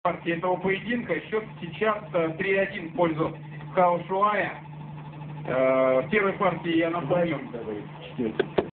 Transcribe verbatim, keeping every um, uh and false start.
партии этого поединка. Счет сейчас три один в пользу Хао Шуая. В первой партии, я напомню,